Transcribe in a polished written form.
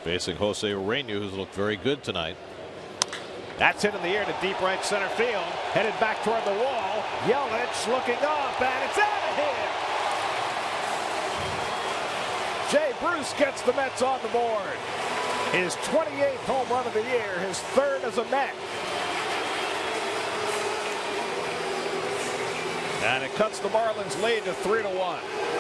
Facing Jose Urena, who's looked very good tonight. That's hit in the air to deep right center field. Headed back toward the wall. Yelich looking up, and it's out of here. Jay Bruce gets the Mets on the board. His 28th home run of the year, his third as a Met. And it cuts the Marlins lead to 3-1.